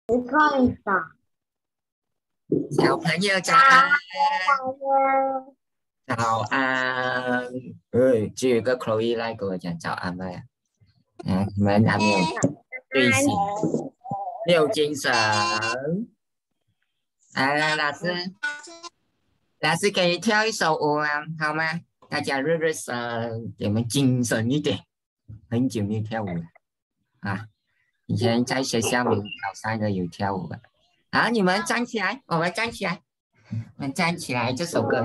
看一下。 小朋友早安，早安。只有一个 Chloe 来跟我讲早安吗？你们还没有睡醒，没有精神。来，老师给你跳一首舞啊，好吗？大家热热身，给我们精神一点。很久没有跳舞了啊！以前在学校每早上都有跳舞的。好，你们站起来，我们站起来，我们站起来。这首歌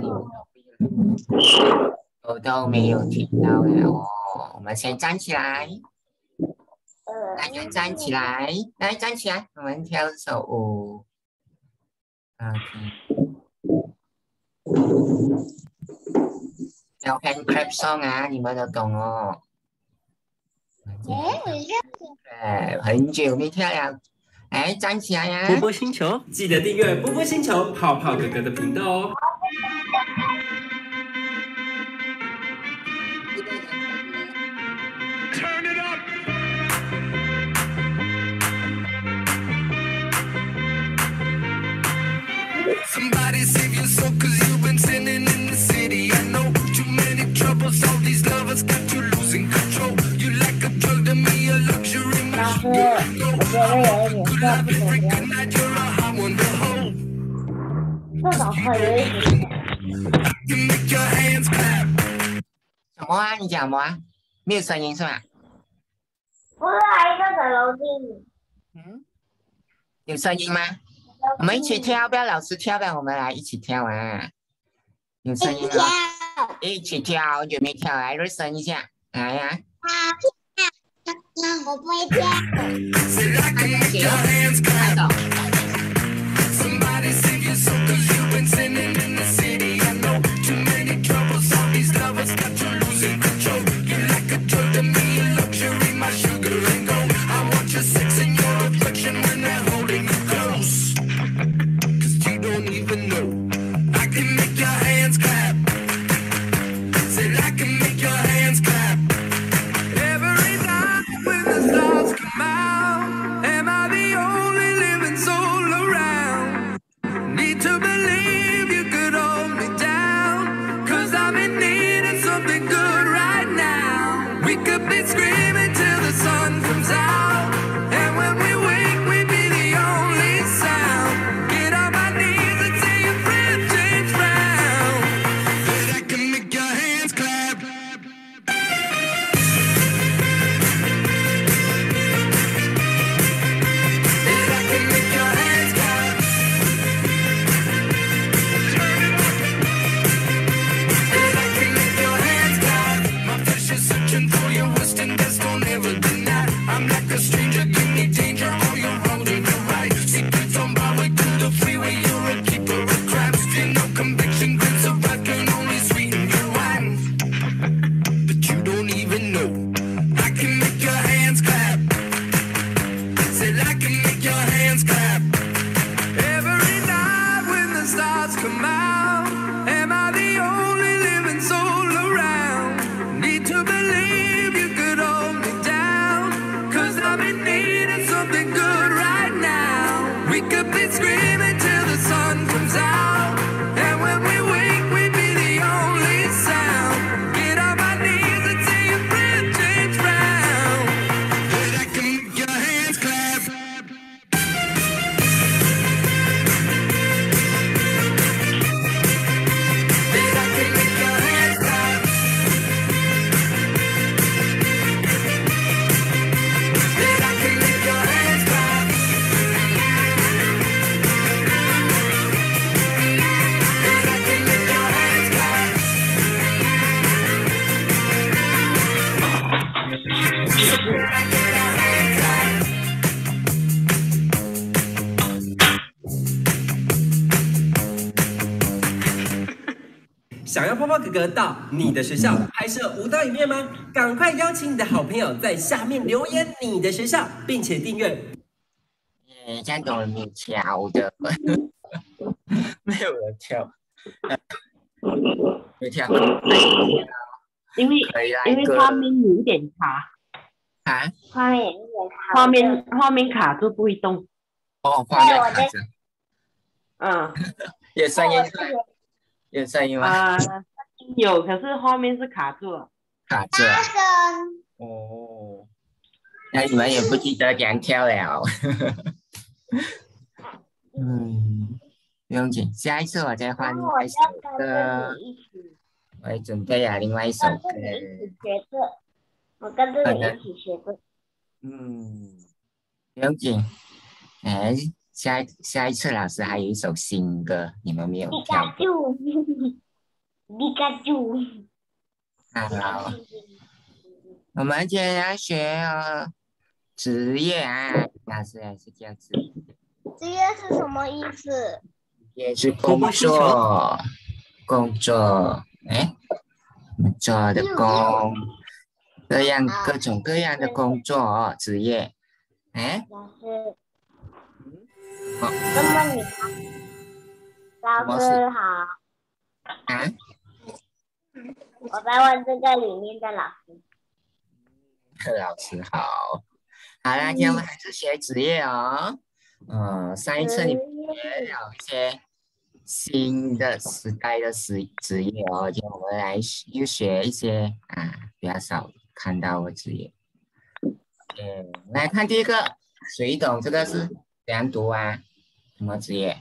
我都没有听到了哦。我们先站起来，大家站起来，来站起来，我们跳一首舞。OK， 跳 hand clap song 啊，你们都懂哦。很久没跳了，来站起来呀！ 波波星球，记得订阅波波星球泡泡哥哥的频道哦。 Somebody save your soul, cause you've been sinning in the city. I know too many troubles, all these lovers got you losing control. You like a drug to me, a luxury, my sugar. Good love is freaking night, you're a hot one to hold. You make your hands clap. 什么啊？你讲什么啊？没有声音是吧？ 不是一个在楼梯。 有声音吗？我们一起跳，不要老师跳吧，我们来一起跳啊！有声音吗？一起跳，有没有跳？来热身一下，来呀！ 我不会跳。 Somebody save your soul, cause you've been sinning in the city. I know too many troubles, all these lovers got you losing control. You like a drug to me, a luxury, my sugar and gold. I want your sex and your affection when they're holding you close. Cause you don't even know. I can make your hands clap. Said I can make your hands clap. Every night when the stars come out, am I the only living soul around? Need to believe you could hold me down, cause I'm in need of something good right now. We could be screaming till the sun comes out, and when we wake we'd be the only sound. Get on my knees and say your friend change round. That I can make your hands clap. That I can make your hands clap. That I can make your hands clap. My flesh is searching for your wisdom, that's don't ever deny. I'm like a stranger, give me danger, all you're wrong and you're right. Secrets on my way to the freeway, you're a keeper of crabs. Feel no conviction, grapes of wrath can only sweeten your wine. But you don't even know. I can make your hands clap. Said I can make your hands clap. Every night when the stars come out, am I the only living soul around? Need to believe you could hold me down, cause I'm in need of something good right now. We could be screaming till the sun comes out, and when we wake we'd be the only sound. Get on my knees and say your friend change round. That I can make your hands clap. That I can make your hands clap. That I can make your hands clap. That I can make your hands clap. 想要泡泡哥哥到你的学校拍摄舞蹈影片吗？赶快邀请你的好朋友在下面留言你的学校，并且订阅。 这样都没有跳的，没有人跳，没跳， 因为画面有点卡啊， 画面卡住不会动。 哦，画面卡着， 嗯有声音我吗？有声音吗？ 啊，有，可是画面是卡住了。 卡着啊。 声哦，那你们也不记得怎样跳了。嗯，不用紧，下一次我再换然后我另外一首要跟着歌， 你一起， 我会准备另外一首歌。 跟着你一起学这，我跟着你一起学这。 嗯，不用紧。哎，下一次老师还有一首新歌，你们没有皮跳过。 卡丘，皮卡丘。 好，我们今天要学职业啊，老师还是叫职业。 职业是什么意思？ 也是工作，工作，哎，做的工，各种各样的工作职业，哎， 老师， 哦， 那么你好，老师好， 啊， 我在问这个里面的老师。 老师好，好啦，今天我们还是学职业哦，上一次你学了一些新的时代的职业哦，今天我们来又学一些比较少看到的职业。来看第一个，水桶，这个是怎样读啊？什么职业？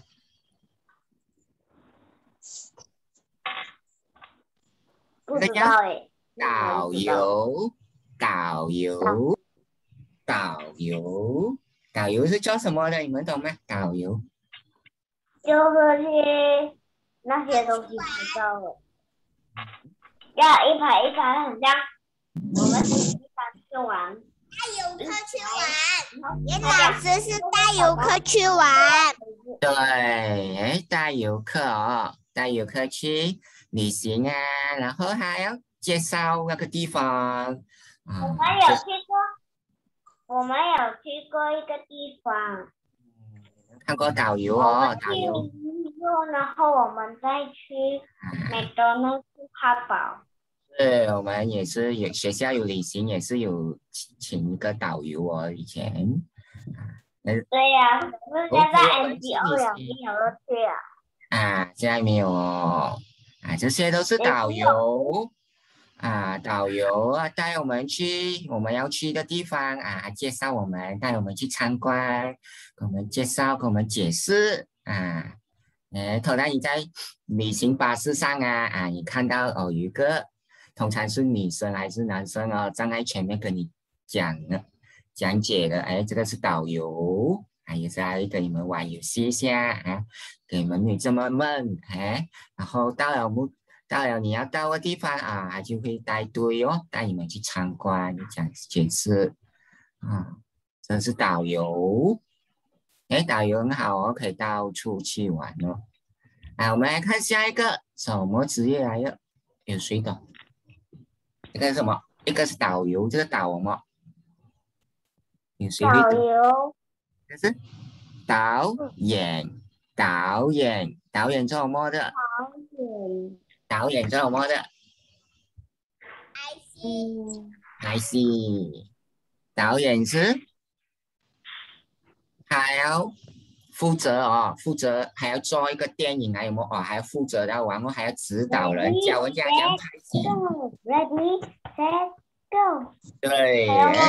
不知道哎。 导游，导游，导游，导游是做什么的？你们懂吗？导游就是去那些东西拍照的，要一排一排，很像我们地方去玩。 带游客去玩，严老师是带游客去玩。 对，哎，带游客哦，带游客去旅行啊，然后还要介绍那个地方我们有去过，我们有去过一个地方。 看过导游哦，导游。 然后我们再去麦当劳吃汉堡。 是，我们也是有学校有旅行，也是有请一个导游哦，以前。 对呀，可是现在 NGO 有没有了去啊？ 现在没有哦。这些都是导游导游带我们去我们要去的地方介绍我们，带我们去参观，给我们介绍，给我们解释可能你在旅行巴士上你看到有一个通常是女生还是男生站在前面跟你讲解的，这个是导游也是来跟你们玩游戏一下给你们女生们然后到了你要到的地方他就会带队带你们去参观，讲解释这是导游。导游很好哦，可以到处去玩哦。我们来看下一个什么职业来的？有谁懂？这个是什么？一个是导游，这个导什么？有谁会懂？ 导游。 这是导演，导演做什么的？导演做什么的？拍戏。导演是还要负责还要做一个电影有没有还要负责然后还要指导人教人家怎样拍戏。 Ready, set, go。 对，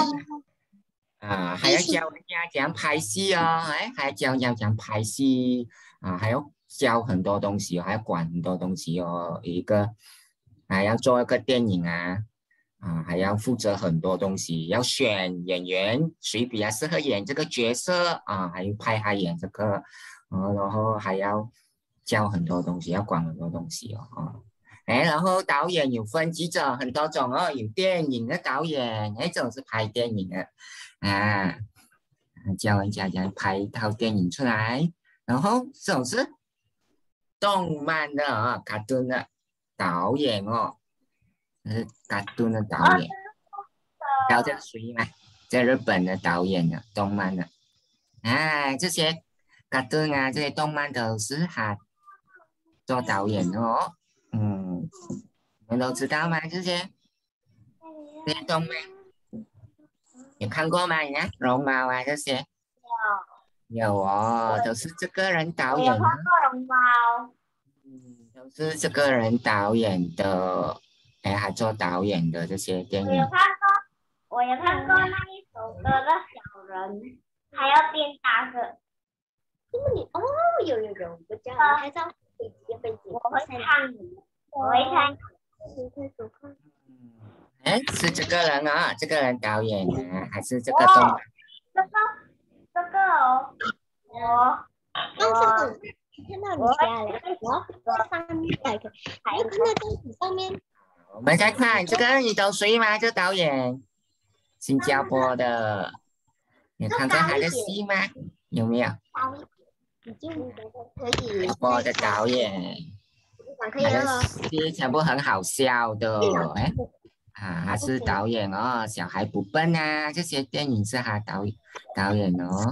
还要教人家怎样拍戏还要教人家怎样拍戏还要教很多东西还要管很多东西一个还要做一个电影还要负责很多东西，要选演员谁比较适合演这个角色还要派他演这个然后还要教很多东西，要管很多东西然后导演有分几种，很多种有电影的导演，这种是拍电影的教人家怎样拍一套电影出来，然后这种是动漫的卡通的导演卡通的导演，然后这属于在日本的导演的动漫的这些卡通这些动漫都是他做导演的你们都知道吗？这些动漫有看过吗？你看绒毛这些有哦，都是这个人导我有演的， 看过龙猫。 都是这个人导演的，哎，还做导演的这些电影。 我有看过那一首歌的小人，还有变大个。 有，我知道，我还知道我会唱，我会唱。 哎，是这个人啊，这个人导演的，还是这个动漫？ 这个哦，我看到你家了，我翻来看，还看到电视上面。 我们再看这个，你懂谁吗？这导演，新加坡的，你看过他的戏吗？有没有？ 已经可以。 新加坡的导演，他的戏全部很好笑的，哎，他是导演哦，小孩不笨啊，这些电影是他导演哦。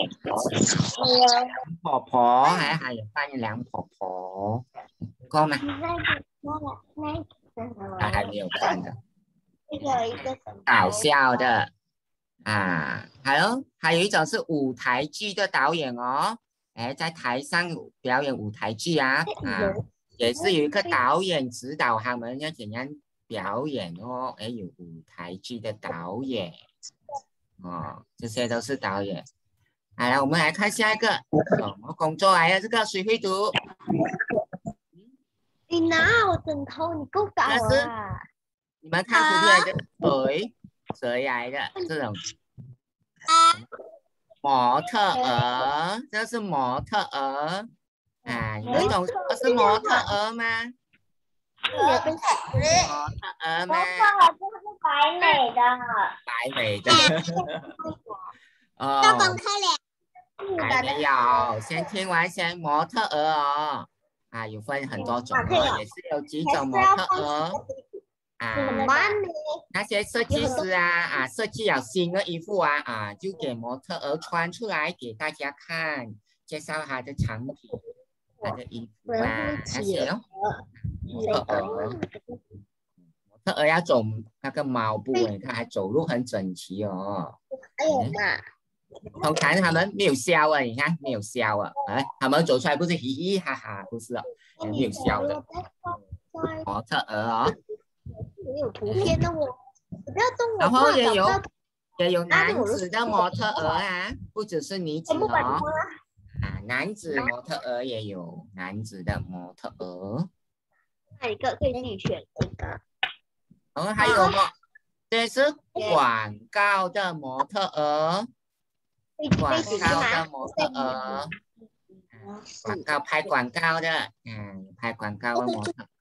婆婆还有扮演梁婆婆，够吗？还没有看的。搞笑的啊，还有一种是舞台剧的导演哦，哎，在台上表演舞台剧啊，也是有一个导演指导他们要怎样表演哦，哎，有舞台剧的导演哦，这些都是导演。好了，我们来看下一个什么工作来了？这个谁会读？ 你拿我枕头，你够搞啊！ 你们看图片的谁来的这种模特儿？这是模特儿啊！你们懂什么是模特儿吗？模特儿吗？ 就是白美的。 白美的。 要放开了。 还没有，先听完先。模特儿哦，啊，有分很多种哦，也是有几种模特儿啊。那些设计师啊，设计了新的衣服啊，就给模特儿穿出来给大家看，介绍他的产品、他的衣服啊那些哦。模特儿要走那个猫步，你看还走路很整齐哦。 还有嘛？ 通常他们没有笑啊，你看没有笑啊，哎，他们走出来不是嘻嘻哈哈，不是哦，没有笑的。模特儿哦， 没有图片的我，不要动我。 然后也有男子的模特儿啊，不只是女子哦，啊，男子模特儿也有，男子的模特儿。 哪一个可以自己选一个？ 然后还有这是广告的模特儿。广告的模特儿，广告拍广告的，拍广告的模特。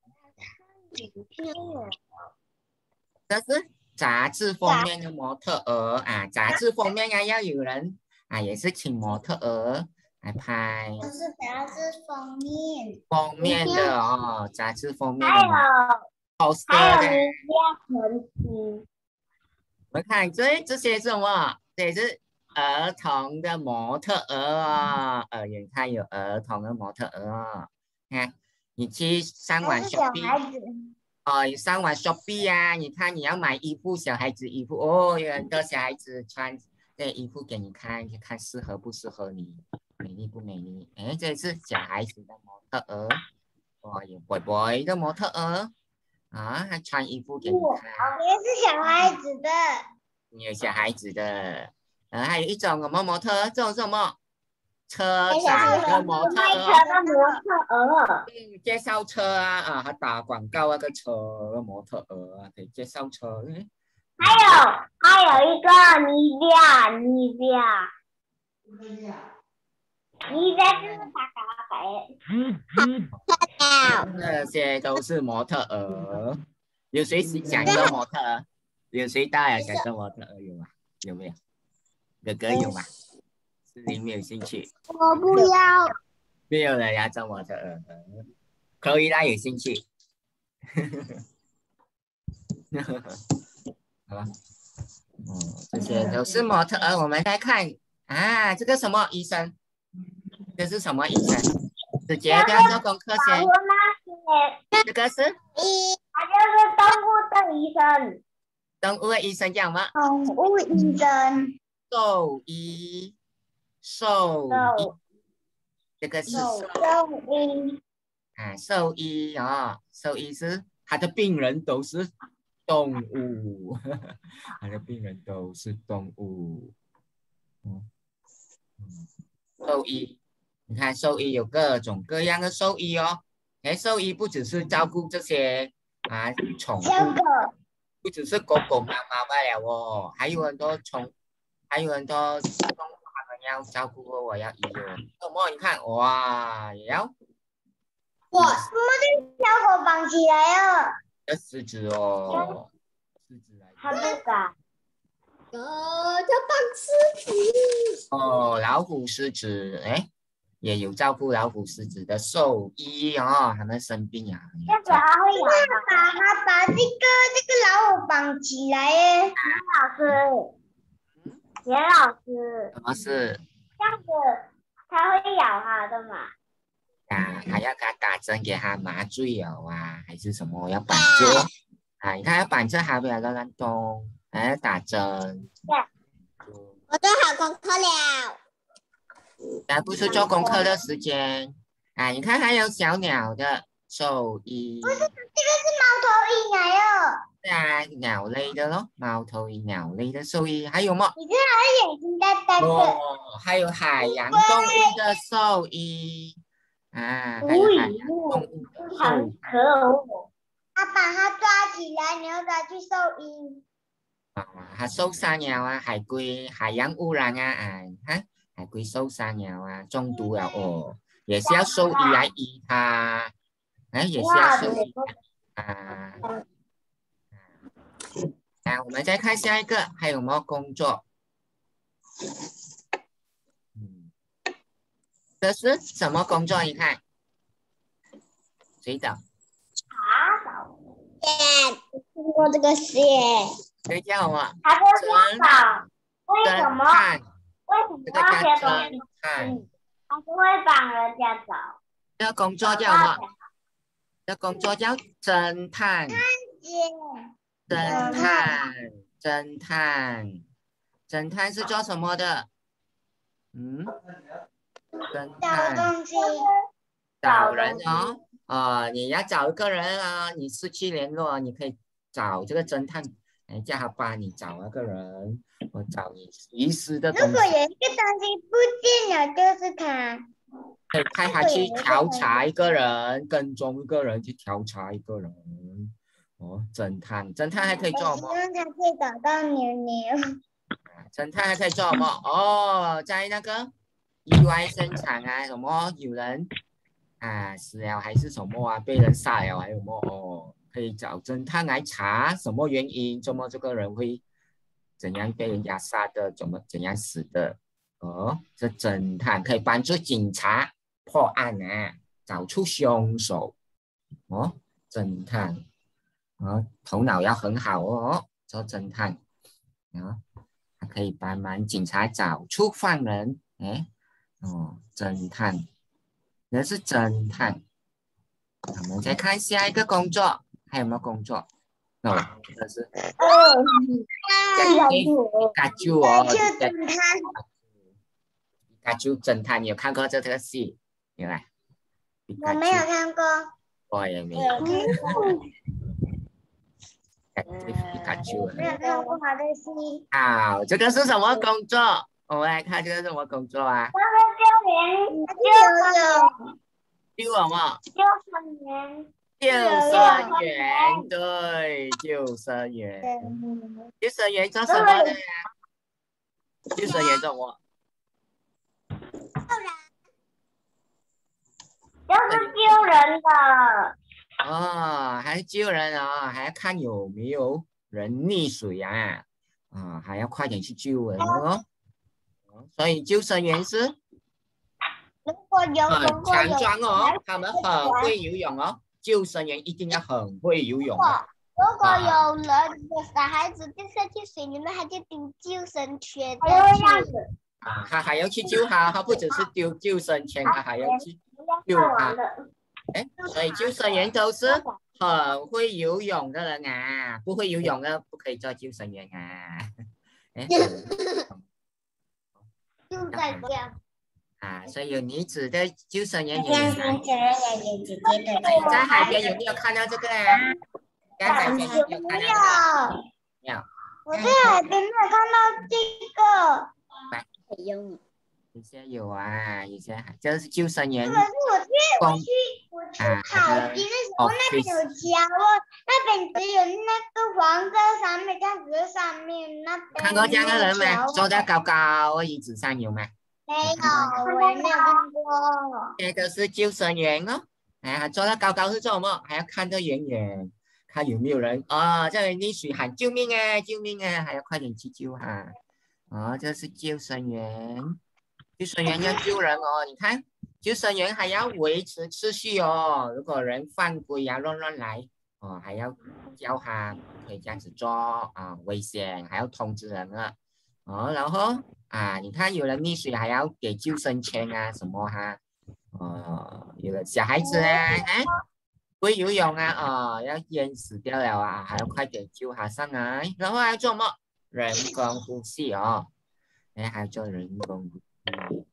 这是杂志封面的模特儿啊，杂志封面啊要有人啊，也是请模特儿来拍。 这是杂志封面。 封面的哦，杂志封面的。 还有的。我们看这些是什么？这是儿童的模特儿啊，你看有儿童的模特儿啊，看你去上网 Shopee， 你上网 Shopee 啊，你看你要买衣服，小孩子衣服哦，有很多小孩子穿这衣服给你看，就看适合不适合你，美丽不美丽？哎，这是小孩子的模特儿，有 boy 的模特儿啊，还穿衣服给你看， 也是小孩子的， 有小孩子的。还有一种什么模特儿，这种什么车展的模特儿，介绍车啊，还打广告那个车的模特儿啊，可以介绍车。 还有一个妮维亚就是这些都是模特儿。有谁想做模特儿？有谁大呀想做模特儿？有吗？有没有？哥哥有吗？是你没有兴趣？ 我不要。 没有人要做模特儿。可以啦，有兴趣。好吧。这些都是模特儿。我们来看啊，这个什么医生？这是什么医生？直接不要做功课先。这个是？ 他就是动物的医生。 动物的医生叫什么？ 动物医生。 兽医， 兽医，这个是兽医啊，兽医啊，兽医是他的病人都是动物，他的病人都是动物。兽医，你看兽医有各种各样的兽医哦。兽医不只是照顾这些宠物，不只是狗狗、猫猫罢了哦，还有很多动物，他们要照顾我，要医哦。什么？你看，哇，也要。 我们的小狗绑起来了。 要狮子哦，狮子来。 它不敢。 要绑狮子。 哦，老虎、狮子，也有照顾老虎、狮子的兽医哦，他们生病啊。 这样子它会咬吗？ 把这个老虎绑起来耶。 严老师。 什么事？ 这样子它会咬它的嘛？ 还要给他打针，给他麻醉哦还是什么要绑住？你看要绑住还不要乱动，还要打针。 我做好功课了。 不是做功课的时间你看还有小鸟的兽医。 不是，这个是猫头鹰来了。 对啊，鸟类的咯，猫头鹰、鸟类的兽医，还有吗？ 你看它眼睛大大的。 还有海洋动物的兽医还有海洋动物的兽医。 可恶！ 他把它抓起来，你要抓去兽医。 它受伤了海龟海洋污染海龟受伤了中毒了也是要兽医来医它，也是要兽医我们再看下一个，还有没有工作？这是什么工作？你看，谁的？ 听过这个事。 这叫什么？ 它就这样为什么要写东西？它是会帮人家找。 这个工作叫什么？这个工作叫侦探。侦探是做什么的？ 找东西。 找人你要找一个人你失去联络，你可以找这个侦探，叫他帮你找那个人，我找你遗失的东西。 如果有一个东西不见了，就是他。 可以派他去调查一个人，跟踪一个人，去调查一个人。侦探还可以做什么？ 希望他可以找到牛牛。 侦探还可以做什么？在那个意外现场什么有人死了还是什么被人杀了还有什么可以找侦探来查什么原因，怎么这个人会怎样被人家杀的，怎样死的这侦探可以帮助警察破案找出凶手侦探头脑要很好做侦探他可以帮忙警察找出犯人侦探，这是侦探。我们再看下一个工作，还有没有工作？这是皮卡丘侦探，你有看过这个戏？有吗？ 我没有看过。 我也没有。皮卡丘没有看过他的戏。 好，这个是什么工作？我们来看这个是什么工作救什么？救生员，对，救生员。救生员做什么的呀？救生员做什么？ 就是救人的。 还救人还要看有没有人溺水还要快点去救人所以救生员是如果有很强壮他们很会游泳救生员一定要很会游泳如果有人有小孩子掉下去水里面，他就丢救生圈他还要去救他不只是丢救生圈，他还要去救他所以救生员都是很会游泳的人不会游泳的不可以做救生员救就在这样。 啊，所以有女子的救生员也这样有。 听起来有姐姐的你在海边有没有看到这个啊？在海边有看到这个？没有。 我在海边没有看到这个。 有些有啊，有些这是救生员。 可是我去海边的时候，那边有桥哦，那边只有那个黄色上面，这样子上面那边。 看过这样的人吗？坐在高高的椅子上有吗？ 没有，我也没有看过。 这个是救生员哦，哎，坐在高高是做什么？还要看得远远，看有没有人啊，在溺水喊救命啊，救命啊，还要快点去救哈。哦，这是救生员，救生员要救人哦，你看。救生员还要维持秩序哦，如果人犯规呀、乱来哦，还要叫他可以这样子做啊，危险还要通知人啊，哦，然后啊，你看有人溺水还要给救生圈啊什么哈，有的小孩子啊，不会游泳啊，要淹死掉了啊，还要快点救他上来，然后还要做什么？人工呼吸哦，哎，还要做人工呼吸。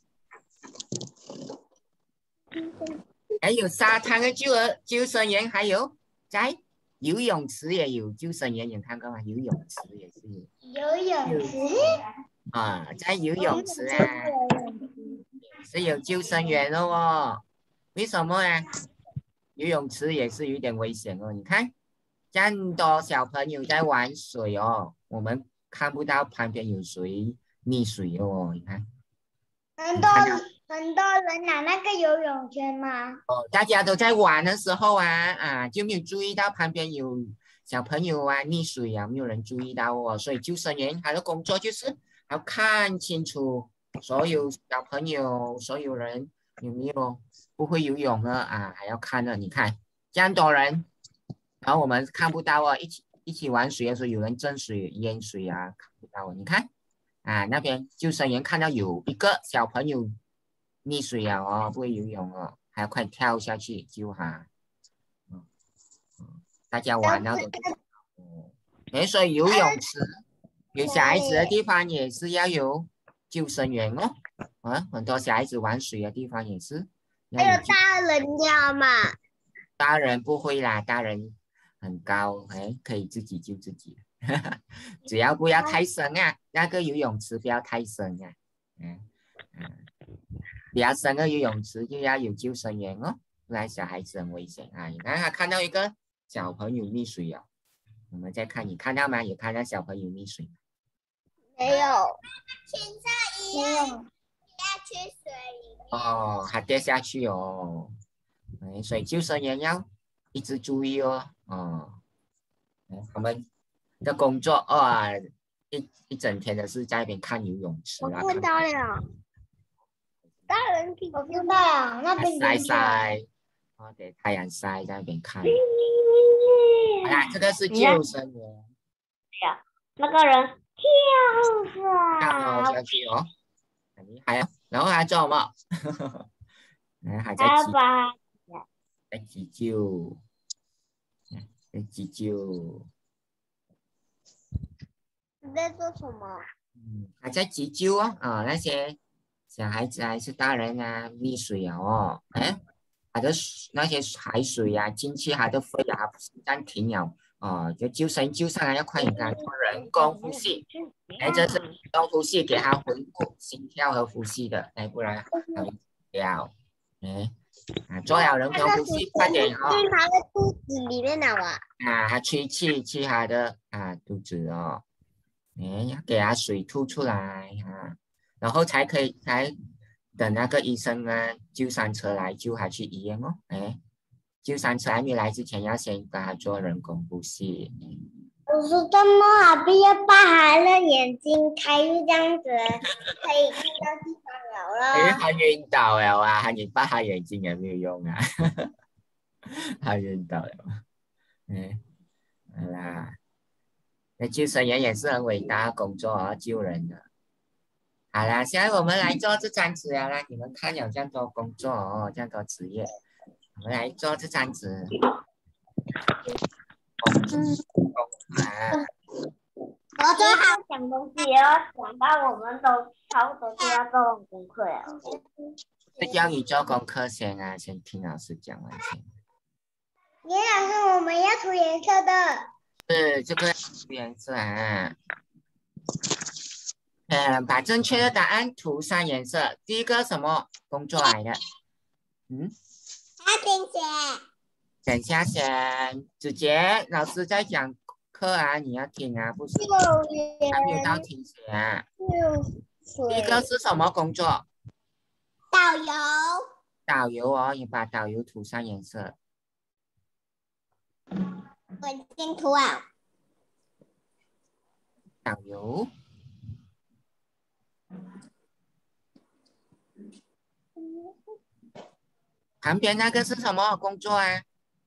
还有沙滩的救生员，还有在游泳池也有救生员，有看过吗？游泳池也是有。 游泳池啊，在游泳池啊，是有救生员的哦。为什么呢？游泳池也是有点危险哦。你看，这样多小朋友在玩水哦，我们看不到旁边有谁溺水哦。你看， 很多人拿那个游泳圈吗？ 哦，大家都在玩的时候啊，就没有注意到旁边有小朋友啊溺水啊，没有人注意到哦。所以救生员他的工作就是要看清楚所有小朋友、所有人有没有不会游泳的啊，还要看的。你看这样多人，然后我们看不到哦，一起玩水的时候有人浸水、淹水啊，看不到哦。你看啊，那边救生员看到有一个小朋友溺水了哦，不会游泳哦，还要快跳下去救他。大家玩到都所以游泳池有小孩子的地方也是要有救生员哦。很多小孩子玩水的地方也是。 还有大人要嘛？ 大人不会啦，大人很高，可以自己救自己。只要不要太深啊，那个游泳池不要太深啊。比较深的游泳池就要有救生员哦，不然小孩子很危险啊。你看他看到一个小朋友溺水了，我们再看，你看到吗？有看到小朋友溺水？ 没有。青色一样掉去水里面。 哦，还掉下去哦。所以救生员要一直注意哦。我们的工作一整天都是在那边看游泳池啊。 我看到了。大人我看到了，那边晒，给太阳晒在那边看。好啦，这个是救生员。 那个人跳下去哦，很厉害哦。然后还做什么？还在急救，在急救。 你在做什么？ 还在急救哦。那些小孩子还是大人啊，溺水啊哦，他的那些海水啊进去他的肺啊，心脏停了就救生救上来要快点给他做人工呼吸。这是人工呼吸，给他恢复心跳和呼吸的，不然他会死掉。做了人工呼吸，快点哦。 进他的肚子里面了啊。 他吹气去他的肚子哦。要给他水吐出来然后才等那个医生啊救伤车来救他去医院哦。救伤车还没来之前要先给他做人工呼吸。 我说这么好，不要把他的眼睛开就这样子，可以看到地方了了。 他晕倒了啊！你把他眼睛也没有用啊。他晕倒了。好啦，那救生员也是很伟大的工作救人的。好啦，现在我们来做这张纸了啦。你们看有这样多工作这样多职业，我们来做这张纸。 我做好。 讲东西也要讲到我们都差不多就要做完功课了。 是叫你做功课先啊，先听老师讲完先。 严老师，我们要涂颜色的。 是这个涂颜色啊。把正确的答案涂上颜色。第一个什么工作来的？ 要听写。 等一下先，直接老师在讲课啊，你要听啊，不是还没有到听写啊。第一个是什么工作？ 导游。 导游哦，你把导游涂上颜色。 我已经涂好。 导游。旁边那个是什么工作啊？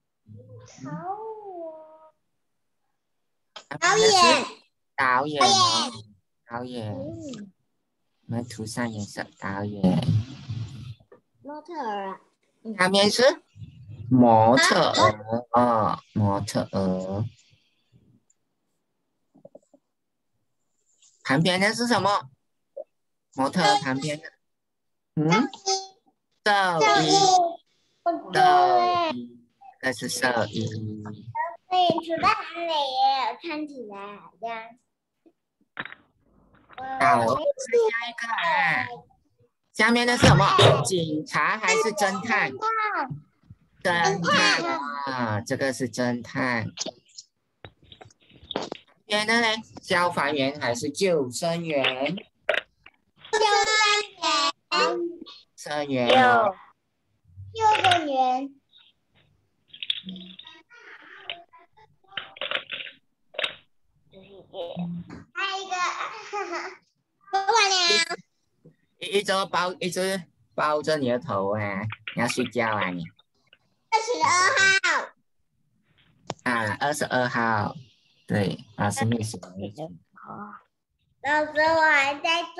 导演。 导演哦，导演。我们涂上颜色，导演。 模特儿。 下面是模特儿哦，模特儿。旁边的是什么？模特儿旁边的，兽医，这是兽医。 对，涂在很美耶，看起来好像。 好，下一个啊，下面的是什么？警察还是侦探？侦探啊，这个是侦探。边的呢？消防员还是救生员？救生员。 救生员。还有一个，我完了。 一直抱着你的头啊！你要睡觉啊你 22号。 啊，22号，对，老师没写。 老师，我还在做。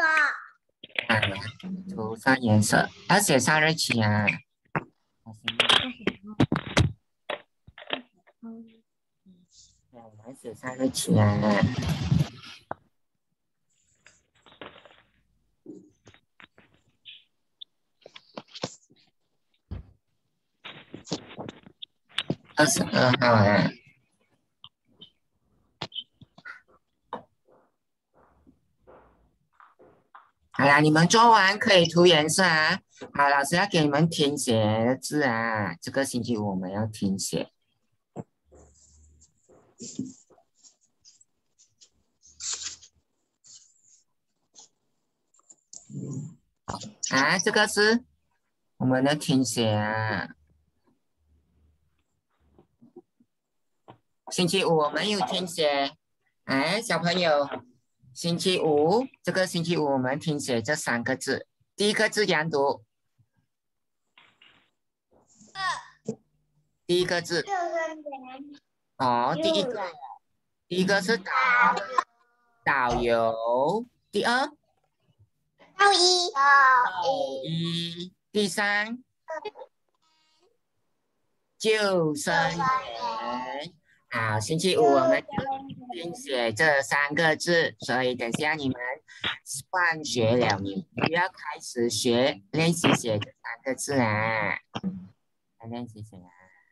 涂上颜色，要写上日期啊。我们写上日期啊。22号啊。好啦，你们做完可以涂颜色啊。好，老师要给你们听写字啊。这个星期五我们要听写。啊，这个是我们的听写啊。星期五我们有听写。哎，小朋友。星期五，这个星期五我们听写这3个字。第一个字怎样读？第一个字。哦，第一个是导游。第二。 兽医。 第3。救生员。好，星期五我们听写这3个字，所以等下你们放学了，你就要开始练习写这3个字啊。练习写啊。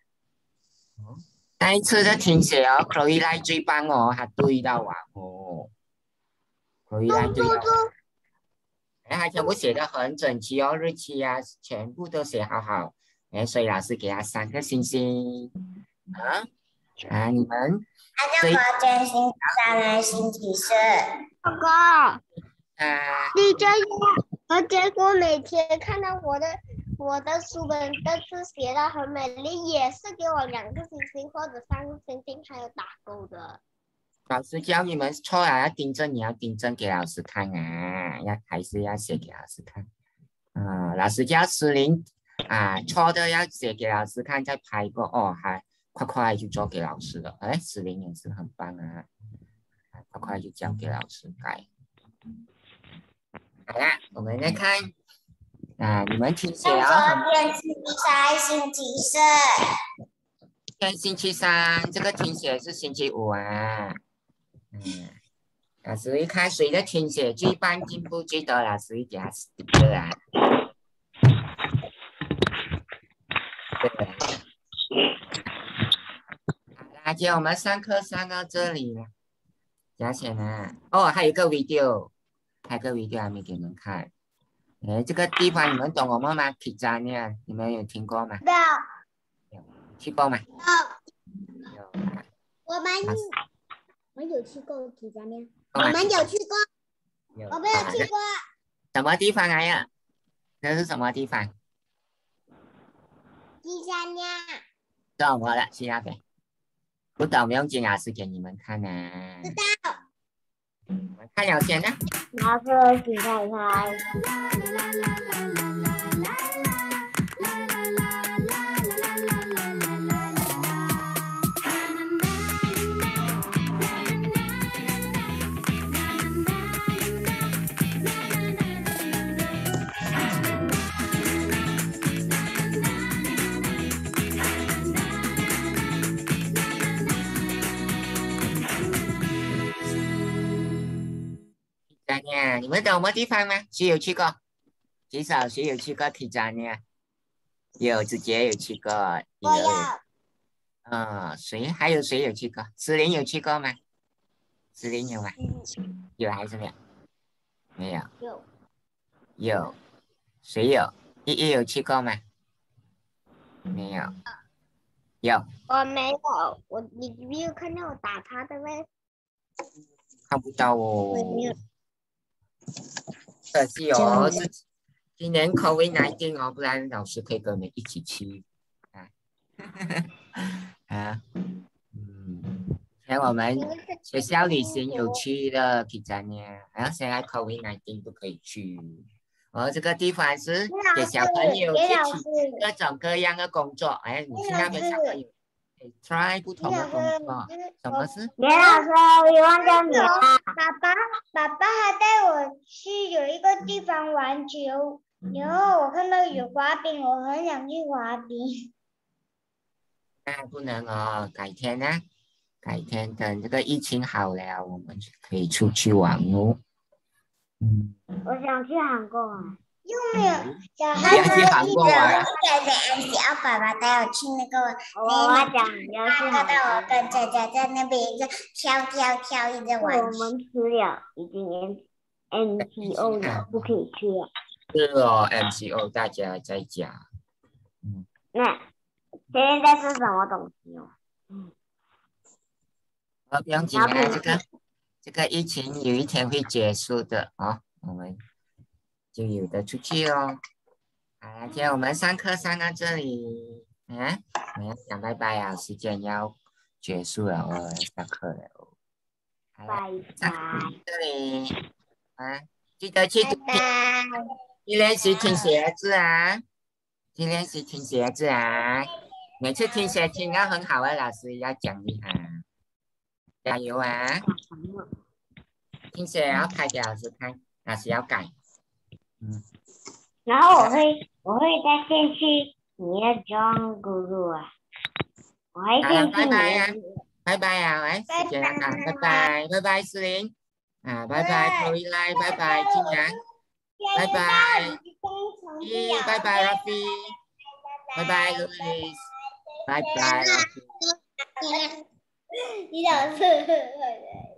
那一次的听写哦 ，Chloe 来最棒哦，他对到啊哦。Chloe 来对到。哎，他全部写得很整齐哦，日期啊，全部都写好好。哎，所以老师给他3个星星。啊，你们今天星期3还是星期4？哥哥，你这样，结果每天看到我的书本的字写得很美丽，也是给我2个星星或者3个星星，还有打勾的。 老师教你们错了，要订正，你要订正给老师看啊，还是要写给老师看。老师教10啊，错的要写给老师看，再拍过哦，还快就做给老师了。哎，10也是很棒啊，快就交给老师改。好啦，我们来看你们听写哦。 今天星期3，星期4。 今天星期3，这个听写是星期5啊。 老师一看谁的听写记半进不记得，老师给他 stick 啊。对。好啦，今天我们上课上到这里了。加钱啊！哦，还有一个 video， 还有个 video 还没给你们看。哎，这个地方你们懂我们吗 ？Kidzania， 你们有听过吗？有。去过吗？有。 我们有去过 Kidzania， 我们有去过，我没有去过。 什么地方来呀？这是什么地方？ Kidzania。 懂我了，去那边。不懂不用紧，老师给你们看啊。 知道。 看有钱呢。 老师，请看看。 你们懂什么地方吗？谁有去过？举手，谁有去过 Kidzania？ 有，直接有去过。 我有。 谁还有谁有去过？思玲有去过吗？思玲有吗？有还是没有？没有。有。谁有？依依有去过吗？没有。有。 我没有，你没有看到我打他的吗？ 看不到哦。 我没有。 可惜哦，今年 COVID-19 哦，不然老师可以跟我们一起去啊。像我们学校旅行有去的 Kidzania， 然后现在 COVID-19 不可以去。这个地方是给小朋友去各种各样的工作。哎，你去那边小朋友可以 try 不同的工作。什么事？ 连老师，我忘掉你了。 爸爸还带我去有一个地方玩球，然后我看到有滑冰，我很想去滑冰。 那不能哦，改天呢？改天等这个疫情好了，我们可以出去玩哦。 我想去韩国玩。 又没有小孩子去韩国玩。 爸爸带我去那个， 我讲要去韩国。 我跟姐姐在那边一直跳，一直玩。 我们吃了已经 MCO 了，不可以去了。 是哦 ，MCO 大家在家。 那现在是什么东西哦？ 不用紧啊，这个疫情有一天会结束的哦，我们就有的出去哦。好了，今天我们上课上到这里，我要讲拜拜啊，时间要结束了，我要下课了哦。 拜拜。 这里记得去练习听写字啊，去练习听写字啊，每次听写听到很好的老师要奖励啊。加油啊！听写要拍给老师看，老师要改。 然后我会再进去你的 John Guru 啊，我还进去你的。 拜拜啊！来，时间了，拜拜，思玲拜拜 Chloe 来，拜拜，金阳，拜拜，拜拜 Rafi， 拜拜 Louis， 拜拜 Rafi。 你老师。